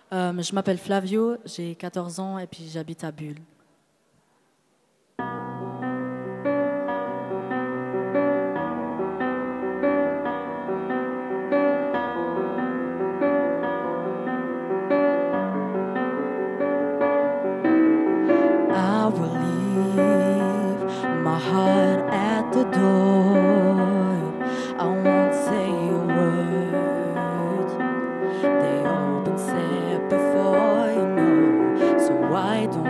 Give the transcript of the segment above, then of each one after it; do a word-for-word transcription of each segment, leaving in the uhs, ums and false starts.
Euh, je m'appelle Flavio, j'ai quatorze ans et puis j'habite à Bulle. I will leave my heart at the door. I won't say a word. They all been said before, you know. So why don't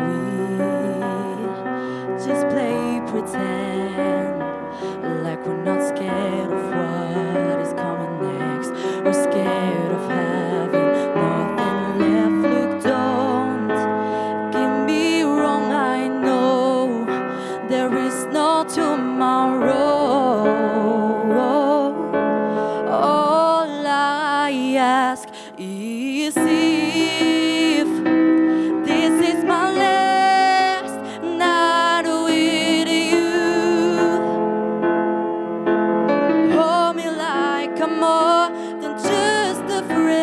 we just play pretend like we're not scared of what is coming next? We're scared of having nothing left. Look, don't get me wrong, I know there is no tomorrow. All I ask is if this is my last night with you. Hold me like I'm more than just a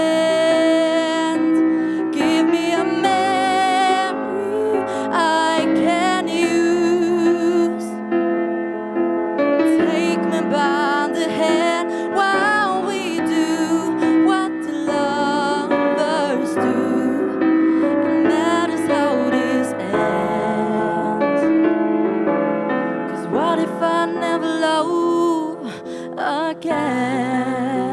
friend. Give me a memory I can use. Take me by the hand while we do what the lovers do. It matters how this ends. 'Cause what if I never love again?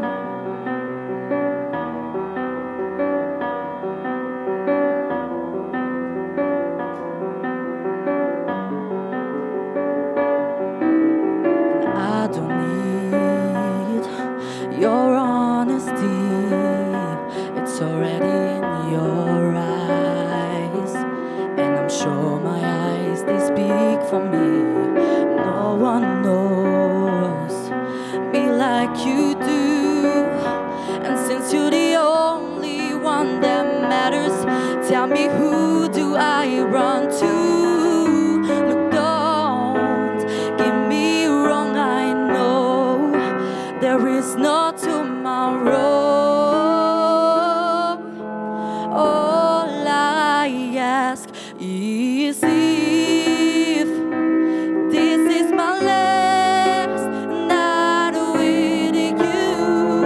I don't need your honesty. It's already in your eyes, and I'm sure my eyes, they speak for me. No one knows me like you do, and since you're the only one that matters, tell me, who do I run to? Look, don't get me wrong, I know there is no tomorrow. All I ask is if this is my last night with you.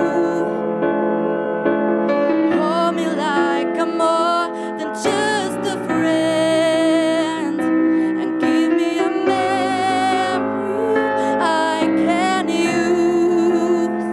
Hold me like I'm more than just a friend, and give me a memory I can use.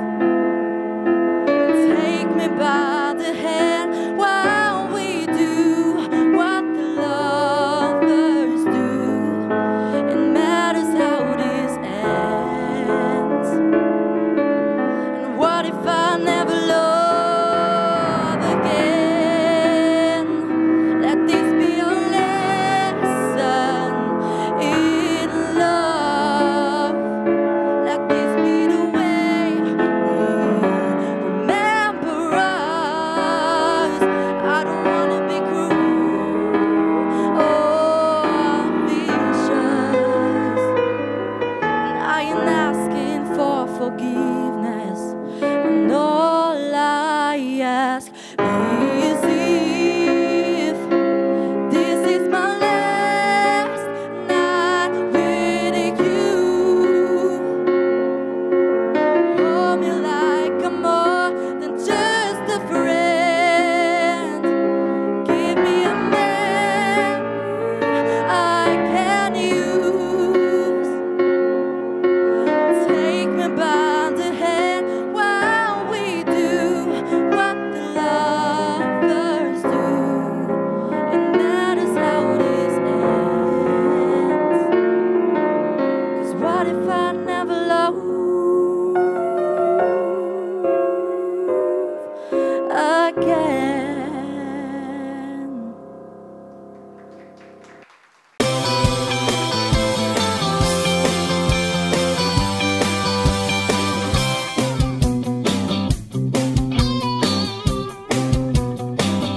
Take me by the hand while we do what the lovers do. It matters how this ends. And what if I never love again? Let this be a lesson in love. Let this be the way we remember us. I don't wanna be cruel or vicious, and I ain't asking for forgiveness. And all I ask